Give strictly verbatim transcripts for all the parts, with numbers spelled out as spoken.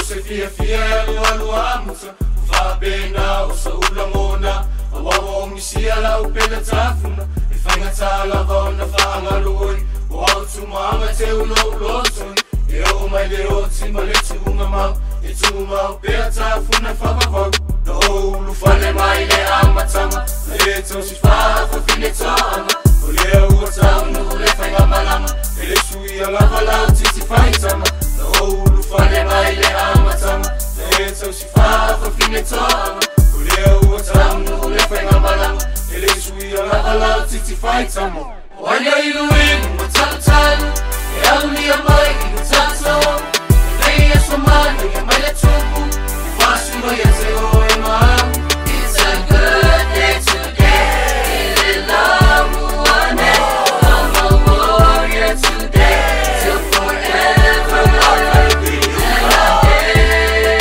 se fia fia Lua amusa Whabena o sa ula mona Awawa o misia la upela tafuna E whainga tā lava o na whaangaroi O au tumaanga te ulo ulotoi E o mai leo ti ma le tuunga mau E tu mau pea tafuna whakawau Na o ulu whane mai le amatama Na e tau si whaha fine taanga O lea ua tau na ule whainga malama E le sui a lava lau titi whaitama Na o ulu whane mai le amatama Na e tau si whaha fine taanga O lea ua tau na ule whainga malama E le sui a lava lau titi whaitama Waia ilu ilu ma tala tala E au ni a mai i na tata E nei e so mana i a mai le tupu I whasuro i a te o e maa It's a good day today I le lamu ane I'm a warrior today Till forever I'll be and a day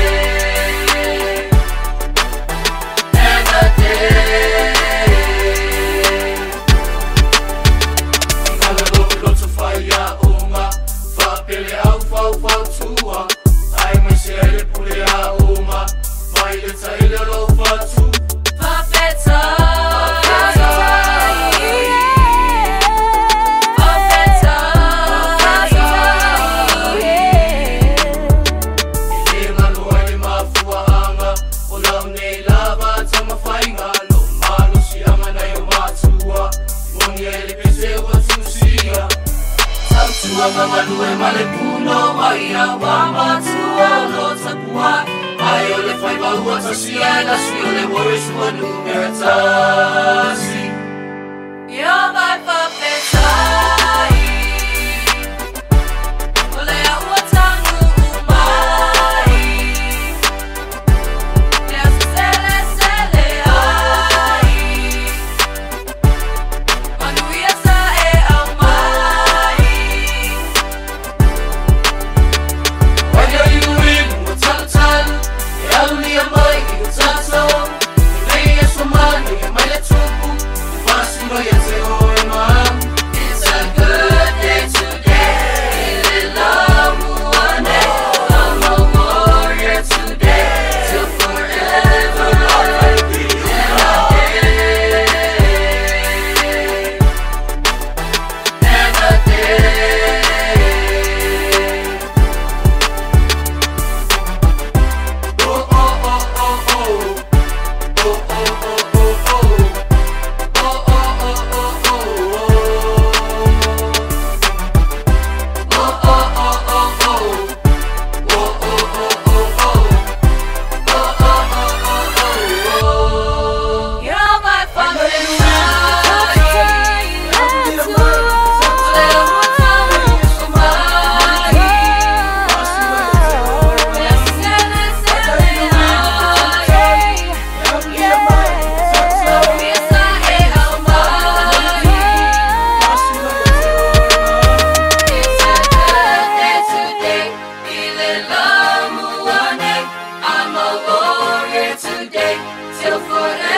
And a day Ngala loku loto whaia o ngā Whapele au whau whau tua Ai mai se ele pule a o ngā Mai le taile lo whatu Whapeta Whapeta Whapeta I le ngalo ai le mafua anga O lau nei lava tama whainga No malo si anga nei o matua Moni ele pese o atusia Tua mamalu e male puno Waia wa matua lo tapua Ai o le whai maua tasia E nasi o le worries ua numeratasi You're my whapetai O lea ua tangu umai Lea se sele sele ai Manuia sa e au mai Waia ilu ilu ma tala tala E au ni a mai i na tata E nei e so mana i a mai le tupu I whasuro i a te o e maa It's a good day today I le lamu ane I'm a warrior today Till forever I'll be and a day And a day Oh oh oh oh oh Oh oh oh oh oh Oh oh oh oh oh Oh oh oh oh oh Oh oh oh oh oh Oh oh oh oh oh You're my fucking I'm a warrior today, till forever.